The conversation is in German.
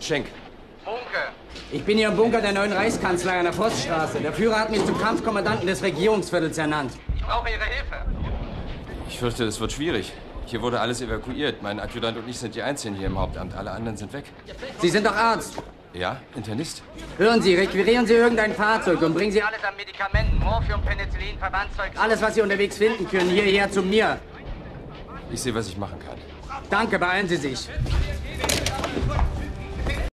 Schenck. Mohnke. Ich bin hier im Bunker der neuen Reichskanzlei an der Forststraße. Der Führer hat mich zum Kampfkommandanten des Regierungsviertels ernannt. Ich brauche Ihre Hilfe. Ich fürchte, es wird schwierig. Hier wurde alles evakuiert. Mein Adjutant und ich sind die Einzigen hier im Hauptamt. Alle anderen sind weg. Sie sind doch Arzt. Ja, Internist. Hören Sie, requirieren Sie irgendein Fahrzeug und bringen Sie Alles an Medikamenten, Morphium, Penicillin, Verbandszeug. alles, was Sie unterwegs finden können, hierher zu mir. Ich sehe, was ich machen kann. Danke, beeilen Sie sich.